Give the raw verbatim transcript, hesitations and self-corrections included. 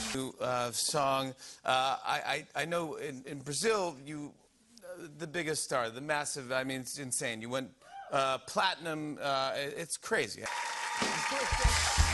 Uh, song. Uh, I, I I know in, in Brazil you uh, the biggest star, the massive. I mean, it's insane. You went uh, platinum. Uh, it's crazy.